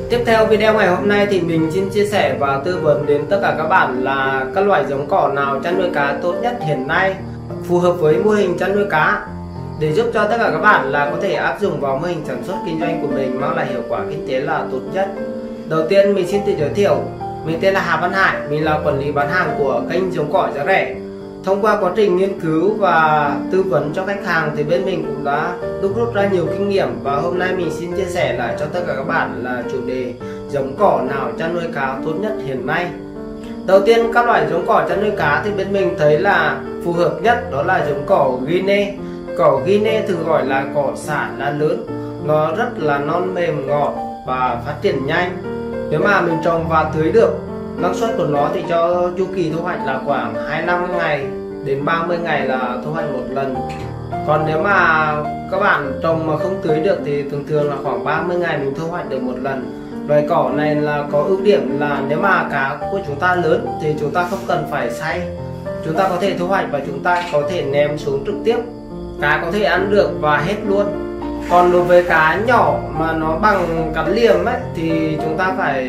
Tiếp theo video ngày hôm nay thì mình xin chia sẻ và tư vấn đến tất cả các bạn là các loại giống cỏ nào chăn nuôi cá tốt nhất hiện nay, phù hợp với mô hình chăn nuôi cá, để giúp cho tất cả các bạn là có thể áp dụng vào mô hình sản xuất kinh doanh của mình mang lại hiệu quả kinh tế là tốt nhất. Đầu tiên mình xin tự giới thiệu, mình tên là Hà Văn Hải, mình là quản lý bán hàng của kênh giống cỏ giá rẻ. Thông qua quá trình nghiên cứu và tư vấn cho khách hàng thì bên mình cũng đã đúc rút ra nhiều kinh nghiệm, và hôm nay mình xin chia sẻ lại cho tất cả các bạn là chủ đề giống cỏ nào chăn nuôi cá tốt nhất hiện nay. Đầu tiên, các loại giống cỏ chăn nuôi cá thì bên mình thấy là phù hợp nhất đó là giống cỏ Guinea. Cỏ Guinea thường gọi là cỏ xả lá lớn, nó rất là non mềm ngọt và phát triển nhanh. Nếu mà mình trồng và tưới được, năng suất của nó thì cho chu kỳ thu hoạch là khoảng 25 ngày đến 30 ngày là thu hoạch một lần. Còn nếu mà các bạn trồng mà không tưới được thì thường là khoảng 30 ngày mình thu hoạch được một lần. Loài cỏ này là có ưu điểm là nếu mà cá của chúng ta lớn thì chúng ta không cần phải xay, chúng ta có thể thu hoạch và chúng ta có thể ném xuống trực tiếp, cá có thể ăn được và hết luôn. Còn đối với cá nhỏ mà nó bằng cắn liềm ấy thì chúng ta phải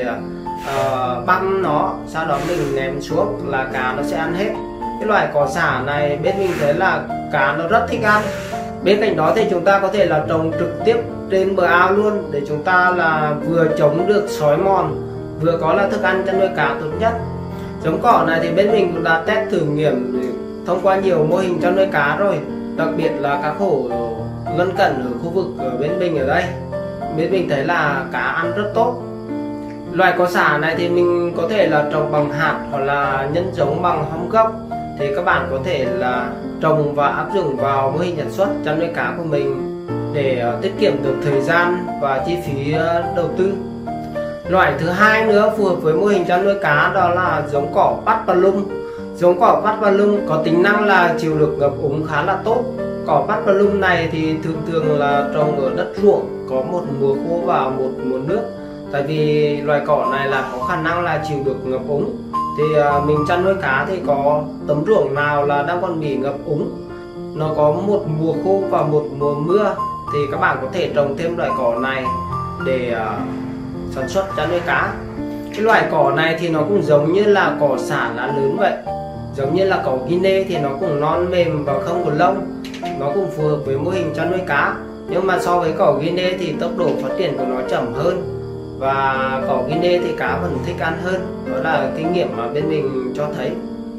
băm nó, sau đó mình ném xuống là cá nó sẽ ăn hết. Cái loài cỏ xả này bên mình thấy là cá nó rất thích ăn. Bên cạnh đó thì chúng ta có thể là trồng trực tiếp trên bờ ao luôn, để chúng ta là vừa chống được xói mòn, vừa có là thức ăn chăn nuôi cá tốt nhất. Giống cỏ này thì bên mình cũng đã test thử nghiệm thông qua nhiều mô hình chăn nuôi cá rồi, đặc biệt là cá khổ lân cận ở khu vực ở bên mình ở đây. Bên mình thấy là cá ăn rất tốt. Loài cỏ xả này thì mình có thể là trồng bằng hạt hoặc là nhân giống bằng hong gốc, thì các bạn có thể là trồng và áp dụng vào mô hình sản xuất chăn nuôi cá của mình để tiết kiệm được thời gian và chi phí đầu tư. Loại thứ hai nữa phù hợp với mô hình chăn nuôi cá đó là giống cỏ Paspalum. Giống cỏ Paspalum có tính năng là chịu được ngập úng khá là tốt. Cỏ Paspalum này thì thường là trồng ở đất ruộng, có một mùa khô và một mùa nước. Tại vì loài cỏ này là có khả năng là chịu được ngập úng, thì mình chăn nuôi cá thì có tấm ruộng nào là đang còn bị ngập úng, nó có một mùa khô và một mùa mưa, thì các bạn có thể trồng thêm loài cỏ này để sản xuất chăn nuôi cá. Cái loài cỏ này thì nó cũng giống như là cỏ xả lá lớn vậy, giống như là cỏ Guinea thì nó cũng non mềm và không có lông, nó cũng phù hợp với mô hình chăn nuôi cá. Nhưng mà so với cỏ Guinea thì tốc độ phát triển của nó chậm hơn, và cỏ Guinea thì cá vẫn thích ăn hơn. Đó là kinh nghiệm mà bên mình cho thấy.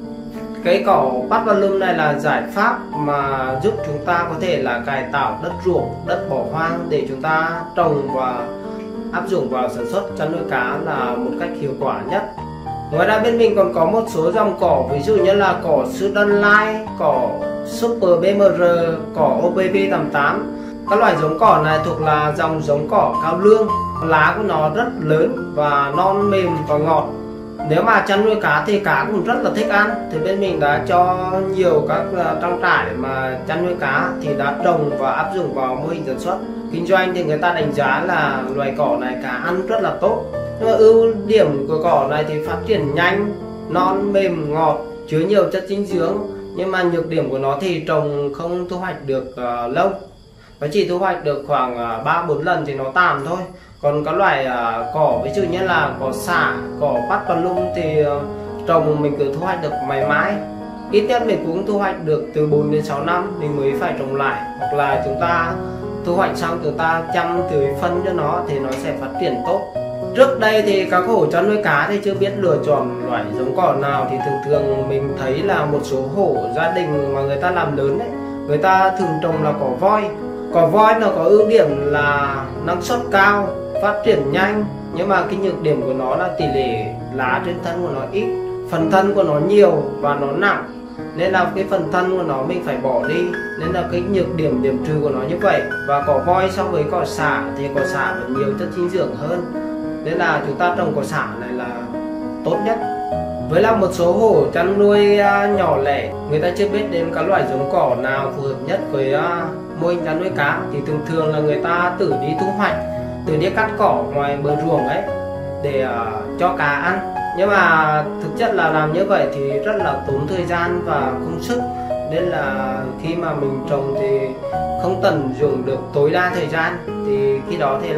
Cái cỏ Paspalum này là giải pháp mà giúp chúng ta có thể là cải tạo đất ruộng, đất bỏ hoang để chúng ta trồng và áp dụng vào sản xuất chăn nuôi cá là một cách hiệu quả nhất. Ngoài ra bên mình còn có một số dòng cỏ, ví dụ như là cỏ Sudan Light, cỏ Super BMR, cỏ OPP88. Các loại giống cỏ này thuộc là dòng giống cỏ cao lương, lá của nó rất lớn và non mềm và ngọt. Nếu mà chăn nuôi cá thì cá cũng rất là thích ăn, thì bên mình đã cho nhiều các trang trại mà chăn nuôi cá thì đã trồng và áp dụng vào mô hình sản xuất kinh doanh, thì người ta đánh giá là loài cỏ này cá ăn rất là tốt. Nhưng mà ưu điểm của cỏ này thì phát triển nhanh, non mềm ngọt, chứa nhiều chất dinh dưỡng. Nhưng mà nhược điểm của nó thì trồng không thu hoạch được lâu, nó chỉ thu hoạch được khoảng 3-4 lần thì nó tàn thôi. Còn các loại cỏ ví dụ như là cỏ xả, cỏ Paspalum thì trồng mình cứ thu hoạch được mãi mãi. Ít nhất mình cũng thu hoạch được từ 4 đến 6 năm mình mới phải trồng lại, hoặc là chúng ta thu hoạch xong chúng ta chăm tưới phân cho nó thì nó sẽ phát triển tốt. Trước đây thì các hộ chăn nuôi cá thì chưa biết lựa chọn loại giống cỏ nào, thì thường mình thấy là một số hộ gia đình mà người ta làm lớn ấy, người ta thường trồng là cỏ voi. Cỏ voi nó có ưu điểm là năng suất cao, phát triển nhanh, nhưng mà cái nhược điểm của nó là tỷ lệ lá trên thân của nó ít, phần thân của nó nhiều và nó nặng, nên là cái phần thân của nó mình phải bỏ đi, nên là cái nhược điểm điểm trừ của nó như vậy. Và cỏ voi so với cỏ xả thì cỏ xả vẫn nhiều chất dinh dưỡng hơn, nên là chúng ta trồng cỏ xả này là tốt nhất. Với là một số hộ chăn nuôi nhỏ lẻ, người ta chưa biết đến các loại giống cỏ nào phù hợp nhất với mô hình chăn nuôi cá, thì thường là người ta tự đi thu hoạch, tự đi cắt cỏ ngoài bờ ruộng ấy để cho cá ăn. Nhưng mà thực chất là làm như vậy thì rất là tốn thời gian và công sức, nên là khi mà mình trồng thì không tận dụng được tối đa thời gian, thì khi đó thì làm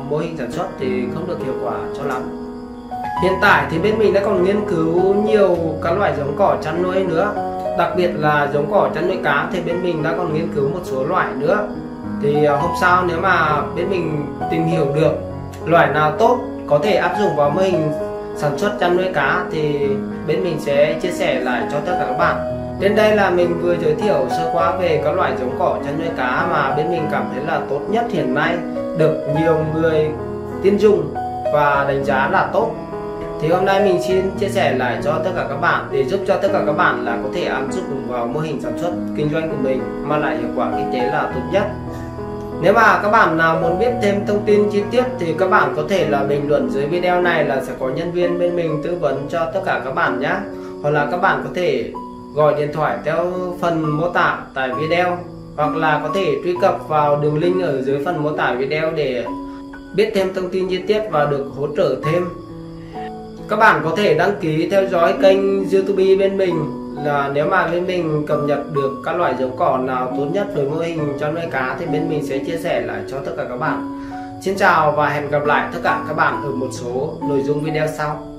mô hình sản xuất thì không được hiệu quả cho lắm. Hiện tại thì bên mình đã còn nghiên cứu nhiều các loại giống cỏ chăn nuôi nữa. Đặc biệt là giống cỏ chăn nuôi cá thì bên mình đã còn nghiên cứu một số loại nữa. Thì hôm sau nếu mà bên mình tìm hiểu được loại nào tốt có thể áp dụng vào mô hình sản xuất chăn nuôi cá thì bên mình sẽ chia sẻ lại cho tất cả các bạn. Đến đây là mình vừa giới thiệu sơ qua về các loại giống cỏ chăn nuôi cá mà bên mình cảm thấy là tốt nhất hiện nay, được nhiều người tin dùng và đánh giá là tốt. Thì hôm nay mình xin chia sẻ lại cho tất cả các bạn để giúp cho tất cả các bạn là có thể áp dụng vào mô hình sản xuất kinh doanh của mình mang lại hiệu quả kinh tế là tốt nhất. Nếu mà các bạn nào muốn biết thêm thông tin chi tiết thì các bạn có thể là bình luận dưới video này, là sẽ có nhân viên bên mình tư vấn cho tất cả các bạn nhé. Hoặc là các bạn có thể gọi điện thoại theo phần mô tả tại video, hoặc là có thể truy cập vào đường link ở dưới phần mô tả video để biết thêm thông tin chi tiết và được hỗ trợ thêm. Các bạn có thể đăng ký theo dõi kênh YouTube bên mình, là nếu mà bên mình cập nhật được các loại giống cỏ nào tốt nhất với mô hình chăn nuôi cá thì bên mình sẽ chia sẻ lại cho tất cả các bạn. Xin chào và hẹn gặp lại tất cả các bạn ở một số nội dung video sau.